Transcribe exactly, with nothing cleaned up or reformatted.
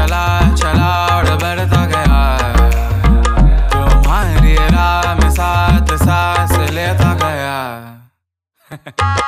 चला चला और बढ़ता गया, तुम्हारी राह में साथ सांस लेता गया।